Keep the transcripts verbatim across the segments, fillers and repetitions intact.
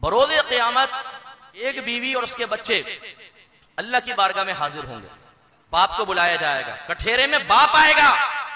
بروز قیامت ایک بیوی اور اس کے بچے اللہ کی بارگاہ میں حاضر ہوں گے. باپ کو بلایا جائے گا, کٹھیرے میں باپ آئے گا,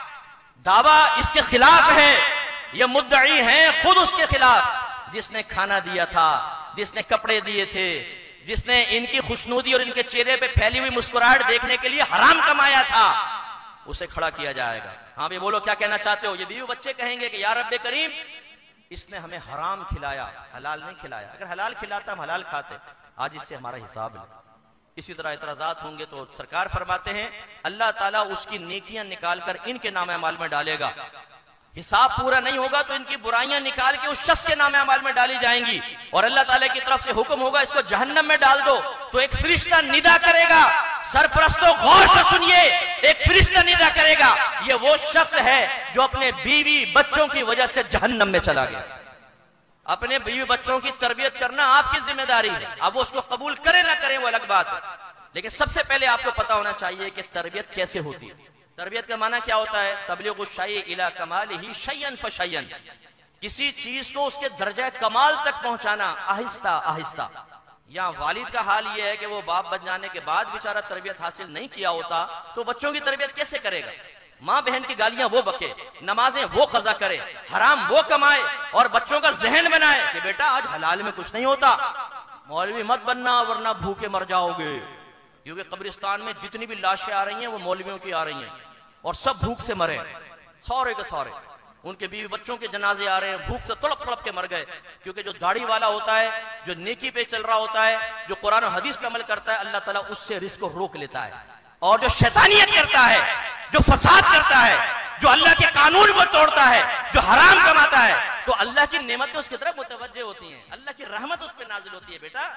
دعویٰ اس کے خلاف ہے, یہ مدعی ہیں خود اس کے خلاف, جس نے کھانا دیا تھا, جس نے کپڑے دیے تھے, جس نے ان کی خوشنودی اور ان کے چہرے پہ پھیلی ہوئی مسکراہٹ دیکھنے کے لیے حرام کمایا تھا, اسے کھڑا کیا جائے گا. ہاں بھی بولو کیا کہنا چاہتے ہو؟ یہ بیوی بچے کہیں گے کہ یا رب کریم اس نے ہمیں حرام کھلایا, حلال نہیں کھلایا. اگر حلال کھلاتا ہم حلال کھاتے, آج اس سے ہمارا حساب ہے. اسی طرح اعتراضات ہوں گے تو سرکار فرماتے ہیں اللہ تعالیٰ اس کی نیکیاں نکال کر ان کے نام اعمال میں ڈالے گا. حساب پورا نہیں ہوگا تو ان کی برائیاں نکال کے اس شخص کے نام اعمال میں ڈالی جائیں گی, اور اللہ تعالیٰ کی طرف سے حکم ہوگا اس کو جہنم میں ڈال دو. تو ایک فرشتہ ندا کرے گا, سرپرستوں غور سے سنیے, ایک فرشتہ ندا کرے گا, یہ وہ شخص ہے جو اپنے بیوی بچوں کی وجہ سے جہنم میں چلا گیا. اپنے بیوی بچوں کی تربیت کرنا آپ کی ذمہ داری ہے, اب وہ اس کو قبول کرے نہ کریں وہ الگ بات ہے, لیکن سب سے پہلے آپ کو پتا ہونا چاہیے کہ تربیت کیسے ہوتی ہے. تربیت کا معنی کیا ہوتا ہے؟ تبلیغ الشیء الی کمالہ شیئا فشیئا, کسی چیز کو اس کے درجہ کمال تک پہنچانا آہستہ آہستہ. یا والد کا حال یہ ہے کہ وہ باپ بن جانے کے بعد بیچارہ تربیت حاصل نہیں کیا ہوتا تو بچوں کی تربیت کیسے کرے گا؟ ماں بہن کی گالیاں وہ بکے, نمازیں وہ قضا کرے, حرام وہ کمائے, اور بچوں کا ذہن بنائے کہ بیٹا آج حلال میں کچھ نہیں ہوتا, مولوی مت بننا ورنہ بھوکے مر جاؤ گے. کیونکہ قبرستان میں جتنی بھی لاشیں آ رہی ہیں وہ مولویوں کی آ رہی ہیں, اور سب بھوک سے مرے, سورے کے سورے. ان کے بیوی بچوں کے جنازے آ رہے ہیں, بھوک سے تڑپ تڑپ کے مر گئے. کیونکہ جو داڑھی والا ہوتا ہے, جو نیکی پہ چل رہا ہوتا ہے, جو قرآن و حدیث پہ عمل کرتا ہے, اللہ تعالیٰ اس سے رزق کو روک لیتا ہے. اور جو شیطانیت کرتا ہے, جو فساد کرتا ہے, جو اللہ کے قانون کو توڑتا ہے, جو حرام کماتا ہے, تو اللہ کی نعمتیں اس کی طرف متوجہ ہوتی ہیں, اللہ کی رحمت اس پہ نازل ہوتی ہے. بیٹا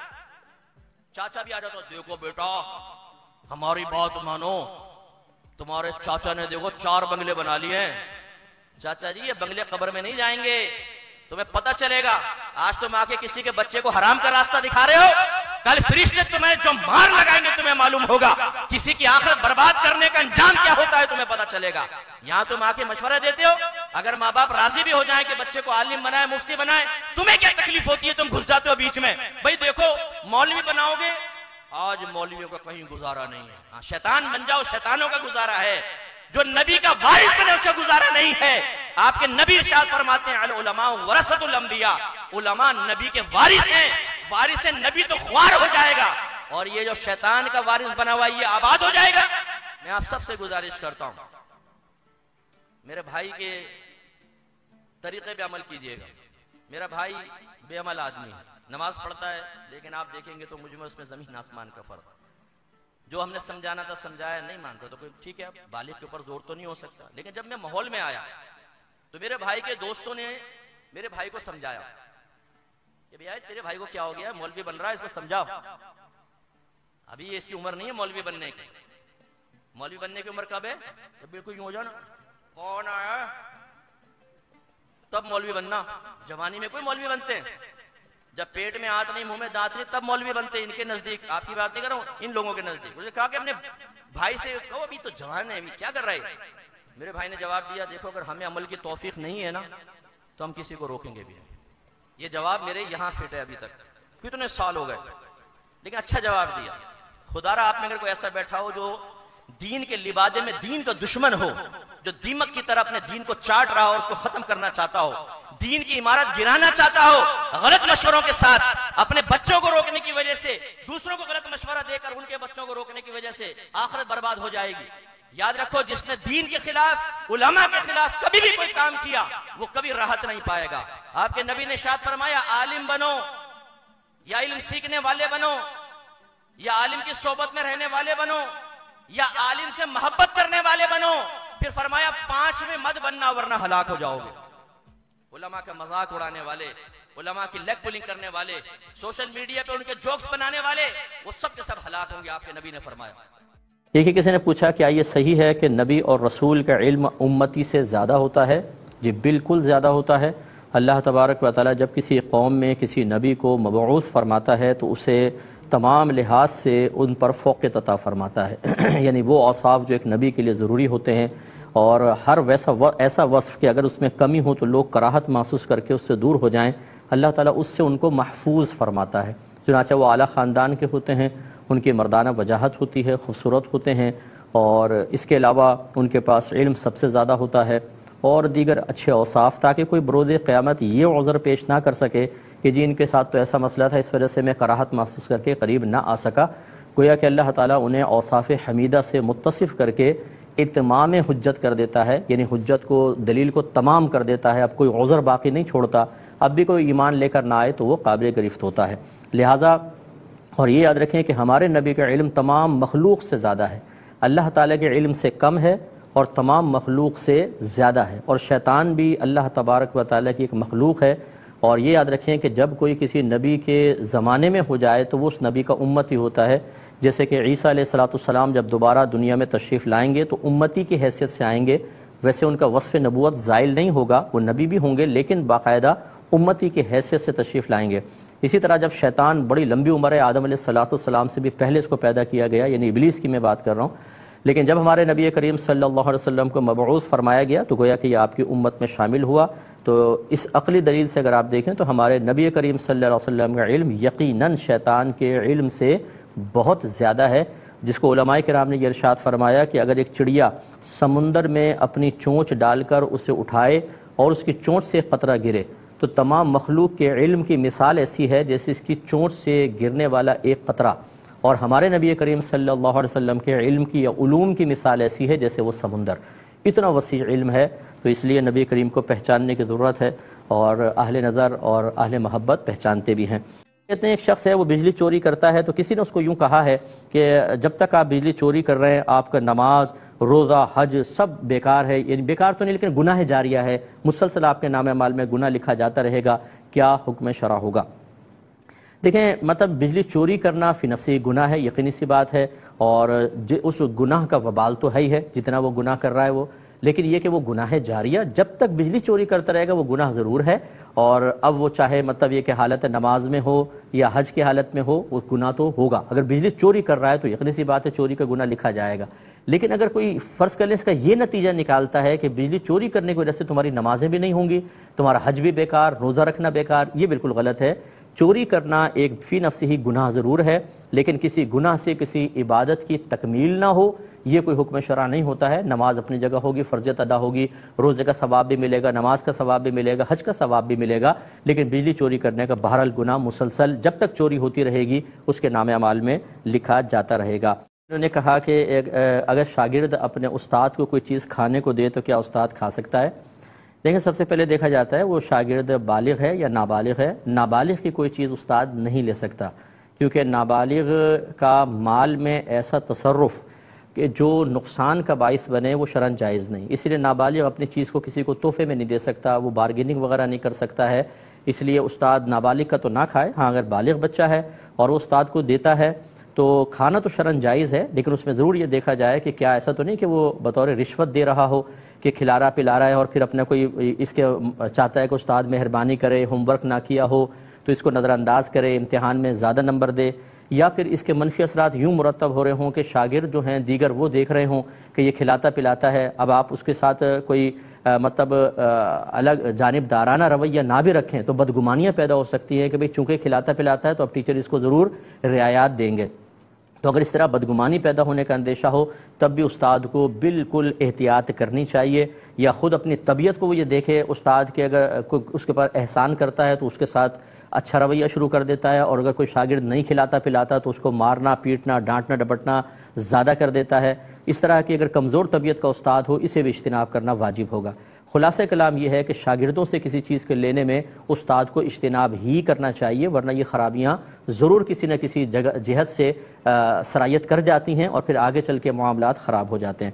چاچا بھی آ جاتا, دیکھو بیٹا ہماری بات مانو, تمہارے چاچا نے دیکھو چار بنگلے بنا لیے ہیں. چاچا جی یہ بنگلے قبر میں نہیں جائیں گے, تمہیں پتہ چلے گا. آج تم آ کے کسی کے بچے کو حرام کا راستہ دکھا رہے ہو, کل فرشتے تمہیں جو مار لگائیں گے تمہیں معلوم ہوگا. کسی کی آخرت برباد کرنے کا انجام کیا ہوتا ہے تمہیں پتہ چلے گا. یہاں تم آ کے مشورہ دیتے ہو, اگر ماں باپ راضی بھی ہو جائیں کہ بچے کو عالم بنائے, مفتی بنائے, تمہیں کیا تکلیف ہوتی ہے؟ تم گھس جاتے ہو بیچ میں. بھائی دیکھو مولوی بناؤ گے, آج مولویوں کا کہیں گزارا نہیں ہے. ہاں شیطان بن جاؤ, شیطانوں کا گزارا ہے. جو نبی کا وارث بنے اس کا گزارا نہیں ہے. آپ کے نبی ارشاد فرماتے ہیں العلماء ورثۃ الانبیاء, علماء نبی کے وارث ہیں. وارث نبی تو خوار ہو جائے گا, اور یہ جو شیطان کا وارث بنا ہوا یہ آباد ہو جائے گا. میں آپ سب سے گزارش کرتا ہوں میرے بھائی کے طریقے پہ عمل کیجئے گا. میرا بھائی بے عمل آدمی ہے, نماز پڑھتا ہے, لیکن آپ دیکھیں گے تو مجھ میں اس میں زمین آسمان کا فرق. جو ہم نے سمجھانا تھا سمجھایا, نہیں مانتا تو کوئی ٹھیک ہے, بالغ کے اوپر زور تو نہیں ہو سکتا. لیکن جب میں ماحول میں آیا تو میرے بھائی کے دوستوں نے میرے بھائی کو سمجھایا کہ بھائی تیرے بھائی کو کیا ہو گیا, مولوی بن رہا ہے, اس کو سمجھاؤ. ابھی اس کی عمر نہیں ہے مولوی بننے کی. مولوی بننے کی عمر کب ہے؟ جب بالکل یوں ہو جانا, کون آیا تب مولوی بننا. جوانی میں کوئی مولوی بنتے ہیں, جب پیٹ میں ہاتھ نہیں, منہ میں دانت نہیں, تب مولوی بنتے. ان کے نزدیک, آپ کی بات نہیں کر رہا ہوں, ان لوگوں کے نزدیک. مجھے کہا کہ اپنے بھائی سے کہو ابھی تو جوان ہے, ابھی کیا کر رہے. میرے بھائی نے جواب دیا, دیکھو اگر ہمیں عمل کی توفیق نہیں ہے نا تو ہم کسی کو روکیں گے بھی. یہ جواب میرے یہاں فٹ ہے ابھی تک, کتنے سال ہو گئے, لیکن اچھا جواب دیا. خدا را آپ میں اگر کوئی ایسا بیٹھا ہو جو دین کے لبادے میں دین کا دشمن ہو, جو دیمک کی طرح اپنے دین کو چاٹ رہا ہو, اس کو ختم کرنا چاہتا ہو, دین کی عمارت گرانا چاہتا ہو, غلط مشوروں کے ساتھ اپنے بچوں کو روکنے کی وجہ سے, دوسروں کو غلط مشورہ دے کر ان کے بچوں کو روکنے کی وجہ سے آخرت برباد ہو جائے گی. یاد رکھو, جس نے دین کے خلاف, علماء کے خلاف کبھی بھی کوئی کام کیا وہ کبھی راحت نہیں پائے گا. آپ کے نبی نے ارشاد فرمایا عالم بنو یا علم سیکھنے والے بنو, یا عالم کی صحبت میں رہنے والے بنو, یا عالم سے محبت کرنے والے بنو. پھر فرمایا پانچ میں مت بننا ورنہ ہلاک ہو جاؤ گے. علماء کا مذاق اڑانے والے, علماء کی لیگ پولنگ کرنے والے, سوشل میڈیا پہ ان کے جوکس بنانے والے, وہ سب کے سب ہلاک ہوں گے, آپ کے نبی نے فرمایا. ایک ہی کسی نے پوچھا کیا یہ صحیح ہے کہ نبی اور رسول کا علم امتی سے زیادہ ہوتا ہے؟ جی بالکل زیادہ ہوتا ہے. اللہ تبارک و تعالی جب کسی قوم میں کسی نبی کو مبعوث فرماتا ہے تو اسے تمام لحاظ سے ان پر فوقیت عطا فرماتا ہے. یعنی وہ اوصاف جو ایک نبی کے لیے ضروری ہوتے ہیں, اور ہر ویسا ایسا وصف کہ اگر اس میں کمی ہو تو لوگ کراہت محسوس کر کے اس سے دور ہو جائیں, اللہ تعالیٰ اس سے ان کو محفوظ فرماتا ہے۔ چنانچہ وہ اعلیٰ خاندان کے ہوتے ہیں، ان کی مردانہ وجاہت ہوتی ہے، خوبصورت ہوتے ہیں، اور اس کے علاوہ ان کے پاس علم سب سے زیادہ ہوتا ہے اور دیگر اچھے اوصاف، تاکہ کوئی بروز قیامت یہ عذر پیش نہ کر سکے کہ جی ان کے ساتھ تو ایسا مسئلہ تھا، اس وجہ سے میں کراہت محسوس کر کے قریب نہ آ سکا۔ گویا کہ اللہ تعالیٰ انہیں اوصاف حمیدہ سے متصف کر کے اتمام حجت کر دیتا ہے، یعنی حجت کو، دلیل کو تمام کر دیتا ہے، اب کوئی عذر باقی نہیں چھوڑتا۔ اب بھی کوئی ایمان لے کر نہ آئے تو وہ قابل گرفت ہوتا ہے۔ لہٰذا اور یہ یاد رکھیں کہ ہمارے نبی کا علم تمام مخلوق سے زیادہ ہے، اللہ تعالیٰ کے علم سے کم ہے اور تمام مخلوق سے زیادہ ہے، اور شیطان بھی اللہ تبارک و تعالیٰ کی ایک مخلوق ہے۔ اور یہ یاد رکھیں کہ جب کوئی کسی نبی کے زمانے میں ہو جائے تو وہ اس نبی کا امتی ہوتا ہے، جیسے کہ عیسیٰ علیہ الصلوۃ والسلام جب دوبارہ دنیا میں تشریف لائیں گے تو امتی کی حیثیت سے آئیں گے، ویسے ان کا وصف نبوت زائل نہیں ہوگا، وہ نبی بھی ہوں گے لیکن باقاعدہ امتی کی حیثیت سے تشریف لائیں گے۔ اسی طرح جب شیطان بڑی لمبی عمر ہے، آدم علیہ الصلوۃ والسلام سے بھی پہلے اس کو پیدا کیا گیا، یعنی ابلیس کی میں بات کر رہا ہوں، لیکن جب ہمارے نبی کریم صلی اللہ علیہ وسلم کو مبعوث فرمایا گیا تو گویا کہ یہ آپ کی امت میں شامل ہوا۔ تو اس عقلی دلیل سے اگر آپ دیکھیں تو ہمارے نبی کریم صلی اللہ علیہ وسلم کا علم یقیناً شیطان کے علم سے بہت زیادہ ہے، جس کو علماء کرام نے یہ ارشاد فرمایا کہ اگر ایک چڑیا سمندر میں اپنی چونچ ڈال کر اسے اٹھائے اور اس کی چونچ سے قطرہ گرے تو تمام مخلوق کے علم کی مثال ایسی ہے جیسے اس کی چونچ سے گرنے والا ایک قطرہ، اور ہمارے نبی کریم صلی اللہ علیہ وسلم کے علم کی یا علوم کی مثال ایسی ہے جیسے وہ سمندر، اتنا وسیع علم ہے۔ تو اس لیے نبی کریم کو پہچاننے کی ضرورت ہے، اور اہل نظر اور اہل محبت پہچانتے بھی ہیں۔ کہتے ہیں ایک شخص ہے وہ بجلی چوری کرتا ہے، تو کسی نے اس کو یوں کہا ہے کہ جب تک آپ بجلی چوری کر رہے ہیں آپ کا نماز، روزہ، حج سب بیکار ہے، یعنی بیکار تو نہیں لیکن گناہ جاریہ ہے، مسلسل آپ کے نام اعمال میں گناہ لکھا جاتا رہے گا، کیا حکم شرع ہوگا؟ دیکھیں مطلب بجلی چوری کرنا فی نفسی گناہ ہے، یقینی سی بات ہے، اور اس گناہ کا وبال تو ہے ہی ہے جتنا وہ گناہ کر رہا ہے وہ، لیکن یہ کہ وہ گناہ جاریہ، جب تک بجلی چوری کرتا رہے گا وہ گناہ ضرور ہے، اور اب وہ چاہے مطلب یہ کہ حالت نماز میں ہو یا حج کی حالت میں ہو وہ گناہ تو ہوگا۔ اگر بجلی چوری کر رہا ہے تو یقینی سی بات ہے چوری کا گناہ لکھا جائے گا، لیکن اگر کوئی فرض کر لیں اس کا یہ نتیجہ نکالتا ہے کہ بجلی چوری کرنے کی وجہ سے تمہاری نمازیں بھی نہیں ہوں گی، تمہارا حج بھی بیکار، روزہ رکھنا بیکار، یہ بالکل غلط ہے۔ چوری کرنا ایک فی نفسی ہی گناہ ضرور ہے، لیکن کسی گناہ سے کسی عبادت کی تکمیل نہ ہو یہ کوئی حکم شرع نہیں ہوتا ہے۔ نماز اپنی جگہ ہوگی، فرضیت ادا ہوگی، روزے کا ثواب بھی ملے گا، نماز کا ثواب بھی ملے گا، حج کا ثواب بھی ملے گا، لیکن بجلی چوری کرنے کا بہرحال گناہ مسلسل جب تک چوری ہوتی رہے گی اس کے نام اعمال میں لکھا جاتا رہے گا۔ انہوں نے کہا کہ اگر شاگرد اپنے استاد کو کوئی چیز کھانے کو دے تو کیا استاد کھا سکتا ہے؟ دیکھیں سب سے پہلے دیکھا جاتا ہے وہ شاگرد بالغ ہے یا نابالغ ہے۔ نابالغ کی کوئی چیز استاد نہیں لے سکتا، کیونکہ نابالغ کا مال میں ایسا تصرف کہ جو نقصان کا باعث بنے وہ شرعاً جائز نہیں، اس لیے نابالغ اپنی چیز کو کسی کو تحفے میں نہیں دے سکتا، وہ بارگیننگ وغیرہ نہیں کر سکتا ہے، اس لیے استاد نابالغ کا تو نہ کھائے۔ ہاں اگر بالغ بچہ ہے اور وہ استاد کو دیتا ہے تو کھانا تو شرعاً جائز ہے، لیکن اس میں ضرور یہ دیکھا جائے کہ کیا ایسا تو نہیں کہ وہ بطور رشوت دے رہا ہو کہ کھلا رہا پلا رہا ہے اور پھر اپنا کوئی اس کے چاہتا ہے کہ استاد مہربانی کرے، ہوم ورک نہ کیا ہو تو اس کو نظر انداز کرے، امتحان میں زیادہ نمبر دے، یا پھر اس کے منفی اثرات یوں مرتب ہو رہے ہوں کہ شاگرد جو ہیں دیگر وہ دیکھ رہے ہوں کہ یہ کھلاتا پلاتا ہے، اب آپ اس کے ساتھ کوئی مطلب الگ جانبدارانہ رویہ نہ بھی رکھیں تو بدگمانیاں پیدا ہو سکتی ہیں کہ بھئی چونکہ کھلاتا پلاتا ہے تو اب ٹیچر اس کو ضرور رعایات دیں گے۔ تو اگر اس طرح بدگمانی پیدا ہونے کا اندیشہ ہو تب بھی استاد کو بالکل احتیاط کرنی چاہیے، یا خود اپنی طبیعت کو وہ یہ دیکھے استاد کے اگر کوئی اس کے پاس احسان کرتا ہے تو اس کے ساتھ اچھا رویہ شروع کر دیتا ہے، اور اگر کوئی شاگرد نہیں کھلاتا پلاتا تو اس کو مارنا پیٹنا ڈانٹنا ڈپٹنا زیادہ کر دیتا ہے۔ اس طرح کی اگر کمزور طبیعت کا استاد ہو اسے بھی اجتناب کرنا واجب ہوگا۔ خلاصہ کلام یہ ہے کہ شاگردوں سے کسی چیز کے لینے میں استاد کو اجتناب ہی کرنا چاہیے، ورنہ یہ خرابیاں ضرور کسی نہ کسی جگہ جہت سے سرایت کر جاتی ہیں اور پھر آگے چل کے معاملات خراب ہو جاتے ہیں۔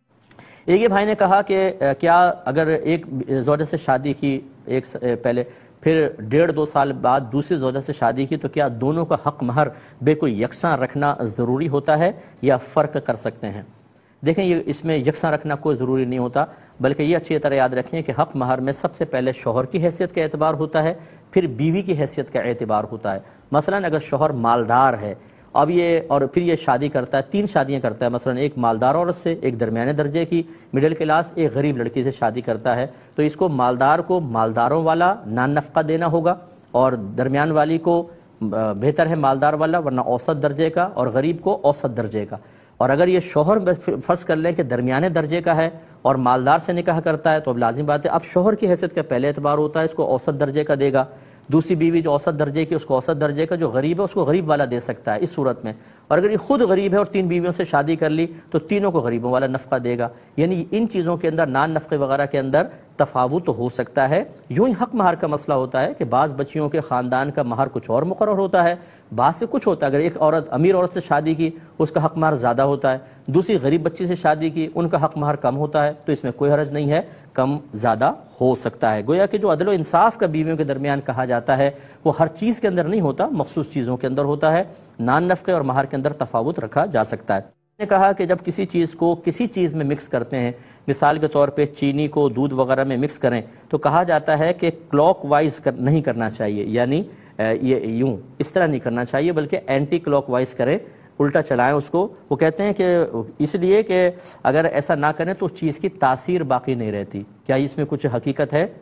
ایک یہ بھائی نے کہا کہ کیا اگر ایک زوجہ سے شادی کی ایک پہلے پھر ڈیڑھ دو سال بعد دوسری زوجہ سے شادی کی تو کیا دونوں کا حق مہر بالکل یکساں رکھنا ضروری ہوتا ہے یا فرق کر سکتے ہیں؟ دیکھیں یہ اس میں یکساں رکھنا کوئی ضروری نہیں ہوتا، بلکہ یہ اچھی طرح یاد رکھیں کہ حق مہر میں سب سے پہلے شوہر کی حیثیت کا اعتبار ہوتا ہے، پھر بیوی کی حیثیت کا اعتبار ہوتا ہے۔ مثلا اگر شوہر مالدار ہے اب یہ اور پھر یہ شادی کرتا ہے، تین شادیاں کرتا ہے، مثلا ایک مالدار عورت سے، ایک درمیانے درجے کی مڈل کلاس، ایک غریب لڑکی سے شادی کرتا ہے، تو اس کو مالدار کو مالداروں والا نان نفقہ دینا ہوگا، اور درمیان والی کو بہتر ہے مالدار والا ورنہ اوسط درجے کا، اور غریب کو اوسط درجے کا۔ اور اگر یہ شوہر فرض کر لیں کہ درمیانے درجے کا ہے اور مالدار سے نکاح کرتا ہے تو اب لازم بات ہے اب شوہر کی حیثیت کا پہلے اعتبار ہوتا ہے، اس کو اوسط درجے کا دے گا۔ دوسری بیوی جو اوسط درجے کی اس کو اوسط درجے کا، جو غریب ہے اس کو غریب والا دے سکتا ہے اس صورت میں۔ اور اگر یہ خود غریب ہے اور تین بیویوں سے شادی کر لی تو تینوں کو غریبوں والا نفقہ دے گا۔ یعنی ان چیزوں کے اندر نان نفقے وغیرہ کے اندر تفاوت ہو سکتا ہے۔ یوں ہی حق مہر کا مسئلہ ہوتا ہے کہ بعض بچیوں کے خاندان کا مہر کچھ اور مقرر ہوتا ہے، بعض سے کچھ ہوتا ہے۔ اگر ایک عورت امیر عورت سے شادی کی اس کا حق مہر زیادہ ہوتا ہے، دوسری غریب بچی سے شادی کی ان کا حق مہر کم ہوتا ہے، تو اس میں کوئی حرج نہیں ہے، کم زیادہ ہو سکتا ہے۔ گویا کہ جو عدل و انصاف کا بیویوں کے درمیان کہا جاتا ہے وہ ہر چیز کے اندر نہیں ہوتا، مخصوص چیزوں کے اندر ہوتا ہے۔ نان نفقے اور مہر کے اندر تفاوت رکھا جا سکتا ہے۔ نے کہا کہ جب کسی چیز کو کسی چیز میں مکس کرتے ہیں، مثال کے طور پہ چینی کو دودھ وغیرہ میں مکس کریں تو کہا جاتا ہے کہ کلاک وائز نہیں کرنا چاہیے، یعنی یہ یوں اس طرح نہیں کرنا چاہیے بلکہ اینٹی کلاک وائز کریں، الٹا چلائیں اس کو۔ وہ کہتے ہیں کہ اس لیے کہ اگر ایسا نہ کریں تو اس چیز کی تاثیر باقی نہیں رہتی۔ کیا اس میں کچھ حقیقت ہے؟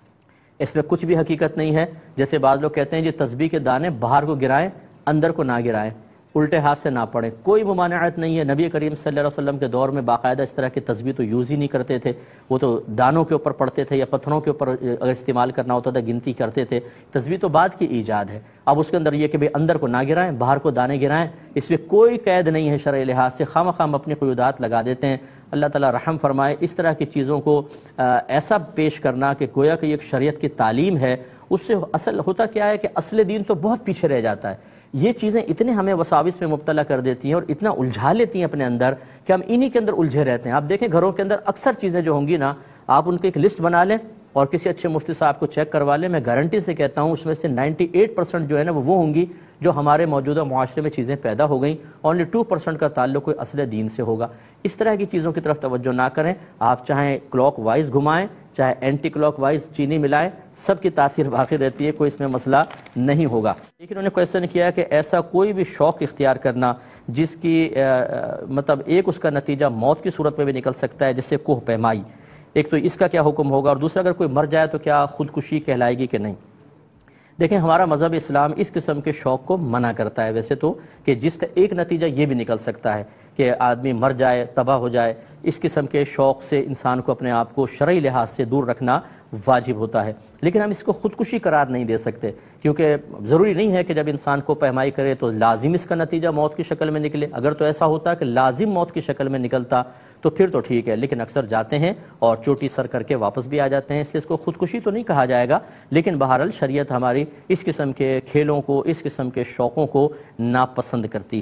اس میں کچھ بھی حقیقت نہیں ہے۔ جیسے بعض لوگ کہتے ہیں یہ تسبیح کے دانے باہر کو گرائیں اندر کو نہ گرائیں، الٹے ہاتھ سے نہ پڑھیں، کوئی ممانعت نہیں ہے۔ نبی کریم صلی اللہ علیہ وسلم کے دور میں باقاعدہ اس طرح کی تسبیح تو یوز ہی نہیں کرتے تھے، وہ تو دانوں کے اوپر پڑھتے تھے یا پتھروں کے اوپر اگر استعمال کرنا ہوتا تھا گنتی کرتے تھے۔ تسبیح تو بعد کی ایجاد ہے۔ اب اس کے اندر یہ کہ بھئی اندر کو نہ گرائیں باہر کو دانے گرائیں، اس میں کوئی قید نہیں ہے شرعی لحاظ سے، خواہ مخواہ ہم اپنی قیودات لگا دیتے ہیں۔ اللہ تعالیٰ رحم فرمائے۔ اس طرح کی چیزوں کو ایسا پیش کرنا کہ گویا کہ ایک شریعت کی تعلیم ہے، اس سے اصل ہوتا کیا ہے کہ اصل دین تو بہت پیچھے رہ جاتا ہے۔ یہ چیزیں اتنے ہمیں وساوس میں مبتلا کر دیتی ہیں اور اتنا الجھا لیتی ہیں اپنے اندر کہ ہم انہی کے اندر الجھے رہتے ہیں۔ آپ دیکھیں گھروں کے اندر اکثر چیزیں جو ہوں گی نا، آپ ان کی ایک لسٹ بنا لیں اور کسی اچھے مفتی صاحب کو چیک کروا لیں، میں گارنٹی سے کہتا ہوں اس میں سے نائنٹی ایٹ پرسنٹ جو ہے نا وہ وہ ہوں گی جو ہمارے موجودہ معاشرے میں چیزیں پیدا ہو گئیں، اونلی ٹو پرسنٹ کا تعلق کوئی اصل دین سے ہوگا۔ اس طرح کی چیزوں کی طرف توجہ نہ کریں، آپ چاہیں کلاک وائز گھمائیں چاہے اینٹی کلاک وائز چینی ملائیں، سب کی تاثیر باقی رہتی ہے، کوئی اس میں مسئلہ نہیں ہوگا۔ لیکن انہوں نے کویشچن کیا کہ ایسا کوئی بھی شوق اختیار کرنا جس کی مطلب ایک اس کا نتیجہ موت کی صورت میں بھی نکل سکتا ہے، جس سے کوہ پیمائی، ایک تو اس کا کیا حکم ہوگا، اور دوسرا اگر کوئی مر جائے تو کیا خودکشی کہلائے گی کہ نہیں؟ دیکھیں ہمارا مذہب اسلام اس قسم کے شوق کو منع کرتا ہے ویسے تو، کہ جس کا ایک نتیجہ یہ بھی نکل سکتا ہے کہ آدمی مر جائے، تباہ ہو جائے۔ اس قسم کے شوق سے انسان کو اپنے آپ کو شرعی لحاظ سے دور رکھنا واجب ہوتا ہے، لیکن ہم اس کو خودکشی قرار نہیں دے سکتے، کیونکہ ضروری نہیں ہے کہ جب انسان کو پیمائی کرے تو لازم اس کا نتیجہ موت کی شکل میں نکلے۔ اگر تو ایسا ہوتا کہ لازم موت کی شکل میں نکلتا تو پھر تو ٹھیک ہے، لیکن اکثر جاتے ہیں اور چوٹی سر کر کے واپس بھی آ جاتے ہیں، اس لیے اس کو خودکشی تو نہیں کہا جائے گا، لیکن بہرحال شریعت ہماری اس قسم کے کھیلوں کو، اس قسم کے شوقوں کو ناپسند کرتی ہے۔